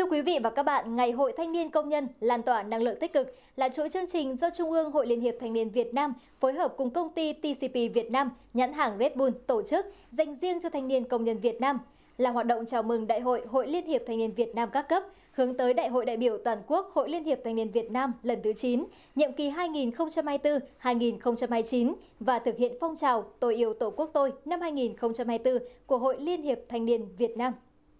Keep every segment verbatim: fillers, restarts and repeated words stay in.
Thưa quý vị và các bạn, Ngày hội Thanh niên Công nhân lan tỏa năng lượng tích cực là chuỗi chương trình do Trung ương Hội Liên hiệp Thanh niên Việt Nam phối hợp cùng công ty tê xê pê Việt Nam, nhãn hàng Red Bull tổ chức dành riêng cho thanh niên công nhân Việt Nam. Là hoạt động chào mừng Đại hội Hội Liên hiệp Thanh niên Việt Nam các cấp, hướng tới Đại hội đại biểu toàn quốc Hội Liên hiệp Thanh niên Việt Nam lần thứ chín, nhiệm kỳ hai nghìn không trăm hai mươi tư đến hai nghìn không trăm hai mươi chín và thực hiện phong trào Tôi yêu Tổ quốc tôi năm hai nghìn không trăm hai mươi tư của Hội Liên hiệp Thanh niên Việt Nam.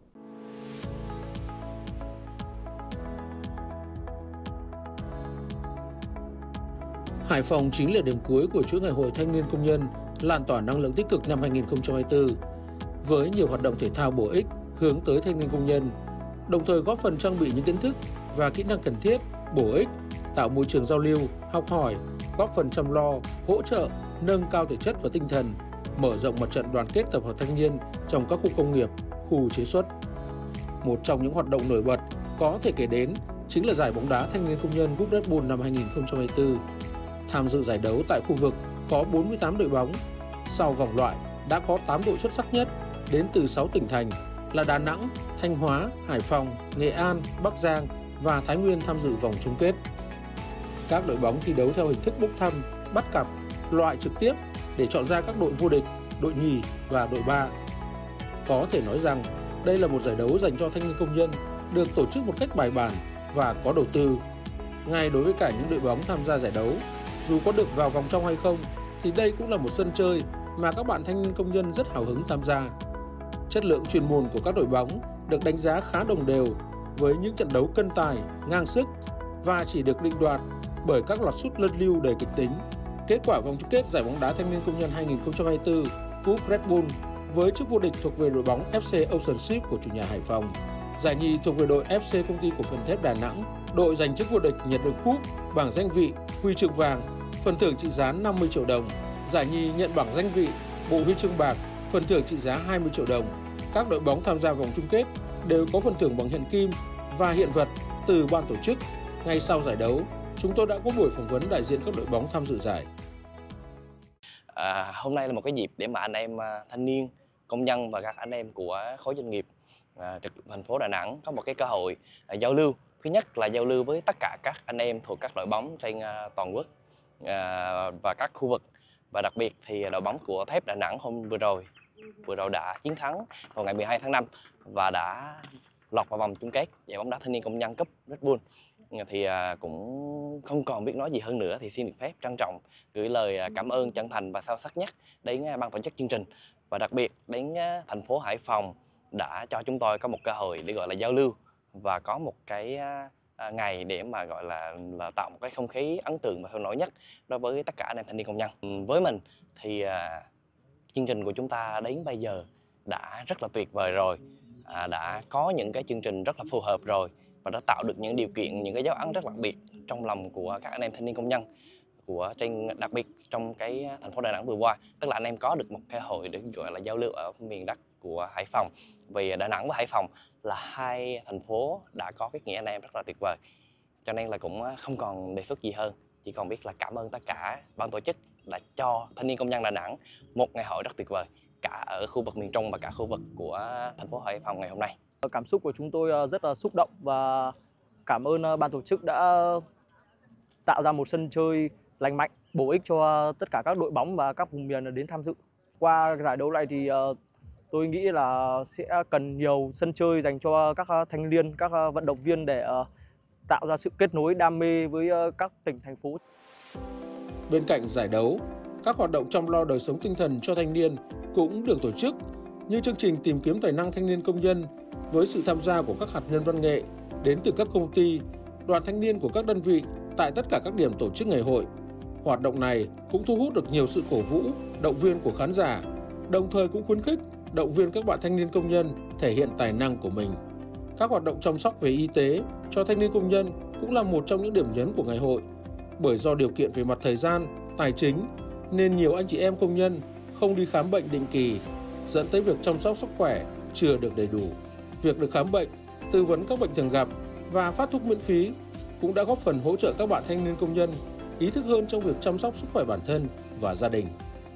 Hải Phòng chính là điểm cuối của chuỗi ngày hội thanh niên công nhân lan tỏa năng lượng tích cực năm hai nghìn không trăm hai mươi tư với nhiều hoạt động thể thao bổ ích hướng tới thanh niên công nhân, đồng thời góp phần trang bị những kiến thức và kỹ năng cần thiết, bổ ích, tạo môi trường giao lưu, học hỏi, góp phần chăm lo, hỗ trợ, nâng cao thể chất và tinh thần, mở rộng mặt trận đoàn kết tập hợp thanh niên trong các khu công nghiệp, khu chế xuất. Một trong những hoạt động nổi bật có thể kể đến chính là giải bóng đá thanh niên công nhân Cúp Red Bull năm hai nghìn không trăm hai mươi tư. Tham dự giải đấu tại khu vực có bốn mươi tám đội bóng. Sau vòng loại đã có tám đội xuất sắc nhất đến từ sáu tỉnh thành là Đà Nẵng, Thanh Hóa, Hải Phòng, Nghệ An, Bắc Giang và Thái Nguyên tham dự vòng chung kết. Các đội bóng thi đấu theo hình thức bốc thăm, bắt cặp, loại trực tiếp để chọn ra các đội vô địch, đội nhì và đội ba. Có thể nói rằng đây là một giải đấu dành cho thanh niên công nhân được tổ chức một cách bài bản và có đầu tư. Ngay đối với cả những đội bóng tham gia giải đấu, dù có được vào vòng trong hay không, thì đây cũng là một sân chơi mà các bạn thanh niên công nhân rất hào hứng tham gia. Chất lượng chuyên môn của các đội bóng được đánh giá khá đồng đều với những trận đấu cân tài, ngang sức và chỉ được định đoạt bởi các loạt sút lân lưu đầy kịch tính. Kết quả vòng chung kết giải bóng đá thanh niên công nhân hai nghìn không trăm hai mươi tư Cúp Red Bull với chức vô địch thuộc về đội bóng ép xê Ocean Ship của chủ nhà Hải Phòng. Giải nhì thuộc về đội ép xê Công ty Cổ phần Thép Đà Nẵng. Đội giành chức vô địch nhận được cúp, bảng danh vị, huy chương vàng, phần thưởng trị giá năm mươi triệu đồng. Giải nhì nhận bảng danh vị, bộ huy chương bạc, phần thưởng trị giá hai mươi triệu đồng. Các đội bóng tham gia vòng chung kết đều có phần thưởng bằng hiện kim và hiện vật từ ban tổ chức. Ngay sau giải đấu, chúng tôi đã có buổi phỏng vấn đại diện các đội bóng tham dự giải. À, hôm nay là một cái dịp để mà anh em thanh niên, công nhân và các anh em của khối doanh nghiệp à, thành phố Đà Nẵng có một cái cơ hội à, giao lưu. Thứ nhất là giao lưu với tất cả các anh em thuộc các đội bóng trên à, toàn quốc à, và các khu vực. Và đặc biệt thì đội bóng của Thép Đà Nẵng hôm vừa rồi vừa rồi đã chiến thắng vào ngày mười hai tháng năm và đã lọt vào vòng chung kết giải bóng đá thanh niên công nhân Cúp Red Bull. Thì à, cũng không còn biết nói gì hơn nữa, thì xin được phép trân trọng gửi lời cảm ơn chân thành và sâu sắc nhất đến ban tổ chức chương trình và đặc biệt đến thành phố Hải Phòng đã cho chúng tôi có một cơ hội để gọi là giao lưu và có một cái à, ngày để mà gọi là, là tạo một cái không khí ấn tượng và sôi nổi nhất đối với tất cả anh em thanh niên công nhân. Với mình thì à, chương trình của chúng ta đến bây giờ đã rất là tuyệt vời rồi, à, đã có những cái chương trình rất là phù hợp rồi và đã tạo được những điều kiện, những cái dấu ấn rất đặc biệt trong lòng của các anh em thanh niên công nhân của trên, đặc biệt trong cái thành phố Đà Nẵng vừa qua, tức là anh em có được một cơ hội để gọi là giao lưu ở miền đất của Hải Phòng. Vì Đà Nẵng và Hải Phòng là hai thành phố đã có cái nghĩa anh em rất là tuyệt vời, cho nên là cũng không còn đề xuất gì hơn, chỉ còn biết là cảm ơn tất cả ban tổ chức đã cho thanh niên công nhân Đà Nẵng một ngày hội rất tuyệt vời cả ở khu vực miền Trung và cả khu vực của thành phố Hải Phòng ngày hôm nay. Cảm xúc của chúng tôi rất là xúc động và cảm ơn ban tổ chức đã tạo ra một sân chơi lành mạnh, bổ ích cho tất cả các đội bóng và các vùng miền đến tham dự. Qua giải đấu này thì tôi nghĩ là sẽ cần nhiều sân chơi dành cho các thanh niên, các vận động viên để tạo ra sự kết nối đam mê với các tỉnh, thành phố. Bên cạnh giải đấu, các hoạt động chăm lo đời sống tinh thần cho thanh niên cũng được tổ chức như chương trình tìm kiếm tài năng thanh niên công nhân với sự tham gia của các hạt nhân văn nghệ đến từ các công ty, đoàn thanh niên của các đơn vị tại tất cả các điểm tổ chức ngày hội. Hoạt động này cũng thu hút được nhiều sự cổ vũ, động viên của khán giả, đồng thời cũng khuyến khích, động viên các bạn thanh niên công nhân thể hiện tài năng của mình. Các hoạt động chăm sóc về y tế cho thanh niên công nhân cũng là một trong những điểm nhấn của ngày hội, bởi do điều kiện về mặt thời gian, tài chính nên nhiều anh chị em công nhân không đi khám bệnh định kỳ, dẫn tới việc chăm sóc sức khỏe chưa được đầy đủ. Việc được khám bệnh, tư vấn các bệnh thường gặp và phát thuốc miễn phí cũng đã góp phần hỗ trợ các bạn thanh niên công nhân ý thức hơn trong việc chăm sóc sức khỏe bản thân và gia đình.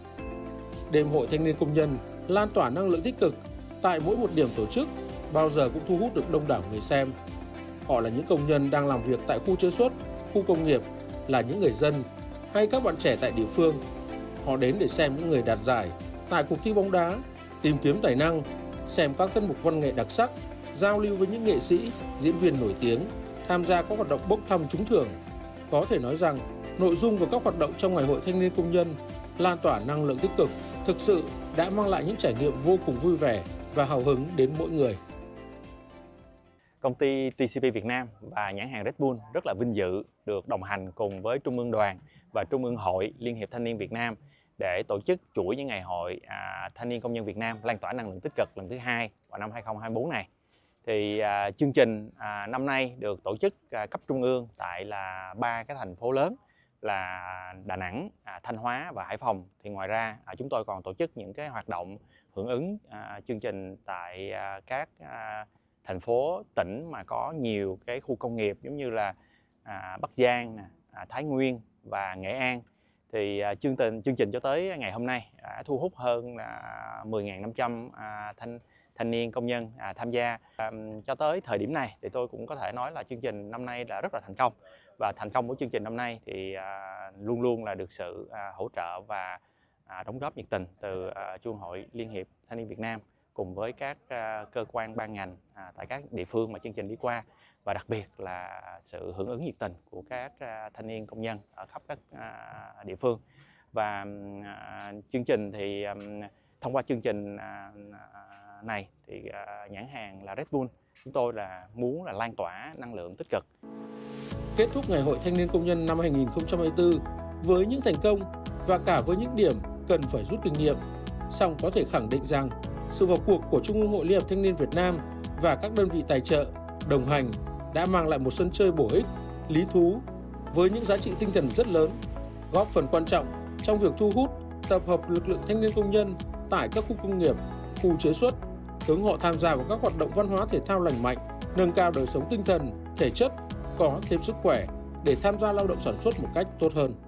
Đêm hội thanh niên công nhân lan tỏa năng lượng tích cực tại mỗi một điểm tổ chức bao giờ cũng thu hút được đông đảo người xem. Họ là những công nhân đang làm việc tại khu chế xuất, khu công nghiệp, là những người dân hay các bạn trẻ tại địa phương. Họ đến để xem những người đạt giải tại cuộc thi bóng đá, tìm kiếm tài năng, xem các tiết mục văn nghệ đặc sắc, giao lưu với những nghệ sĩ, diễn viên nổi tiếng, tham gia các hoạt động bốc thăm trúng thưởng. Có thể nói rằng, nội dung và các hoạt động trong Ngày hội Thanh niên Công nhân lan tỏa năng lượng tích cực, thực sự đã mang lại những trải nghiệm vô cùng vui vẻ và hào hứng đến mỗi người. Công ty tê xê pê Việt Nam và nhãn hàng Red Bull rất là vinh dự được đồng hành cùng với Trung ương Đoàn và Trung ương Hội Liên hiệp Thanh niên Việt Nam để tổ chức chuỗi những ngày hội à, Thanh niên Công nhân Việt Nam lan tỏa năng lượng tích cực lần thứ hai vào năm hai không hai tư này. Thì à, chương trình à, năm nay được tổ chức à, cấp trung ương tại là ba cái thành phố lớn là Đà Nẵng, à, Thanh Hóa và Hải Phòng. Thì ngoài ra à, chúng tôi còn tổ chức những cái hoạt động hưởng ứng à, chương trình tại à, các à, thành phố, tỉnh mà có nhiều cái khu công nghiệp giống như là à, Bắc Giang, à, Thái Nguyên và Nghệ An. Thì à, chương trình chương trình cho tới ngày hôm nay đã thu hút hơn là mười nghìn năm trăm à, thanh thanh niên công nhân à, tham gia. À, cho tới thời điểm này thì tôi cũng có thể nói là chương trình năm nay là rất là thành công, và thành công của chương trình năm nay thì à, luôn luôn là được sự à, hỗ trợ và à, đóng góp nhiệt tình từ à, Trung hội Liên hiệp Thanh niên Việt Nam cùng với các uh, cơ quan ban ngành à, tại các địa phương mà chương trình đi qua, và đặc biệt là sự hưởng ứng nhiệt tình của các uh, thanh niên công nhân ở khắp các uh, địa phương. Và uh, chương trình thì um, thông qua chương trình uh, này thì uh, nhãn hàng là Red Bull chúng tôi là muốn là lan tỏa năng lượng tích cực. Kết thúc Ngày hội Thanh niên Công nhân năm hai nghìn không trăm hai mươi tư với những thành công và cả với những điểm cần phải rút kinh nghiệm, song có thể khẳng định rằng sự vào cuộc của Trung ương Hội Liên hiệp Thanh niên Việt Nam và các đơn vị tài trợ, đồng hành đã mang lại một sân chơi bổ ích, lý thú với những giá trị tinh thần rất lớn, góp phần quan trọng trong việc thu hút, tập hợp lực lượng thanh niên công nhân tại các khu công nghiệp, khu chế xuất, hướng họ tham gia vào các hoạt động văn hóa thể thao lành mạnh, nâng cao đời sống tinh thần, thể chất, có thêm sức khỏe để tham gia lao động sản xuất một cách tốt hơn.